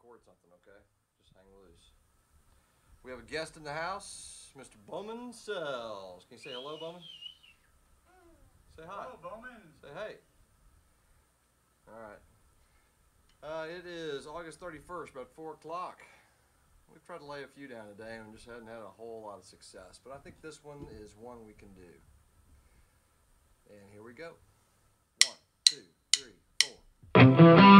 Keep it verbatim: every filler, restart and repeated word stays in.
record something, okay? Just hang loose. We have a guest in the house, Mister Bowman Sells. Can you say hello, Bowman? Say hi. Hello, Bowman. Say hey. All right. Uh, it is August thirty-first, about four o'clock. We've tried to lay a few down today and just hadn't had a whole lot of success. But I think this one is one we can do. And here we go. One, two, three, four.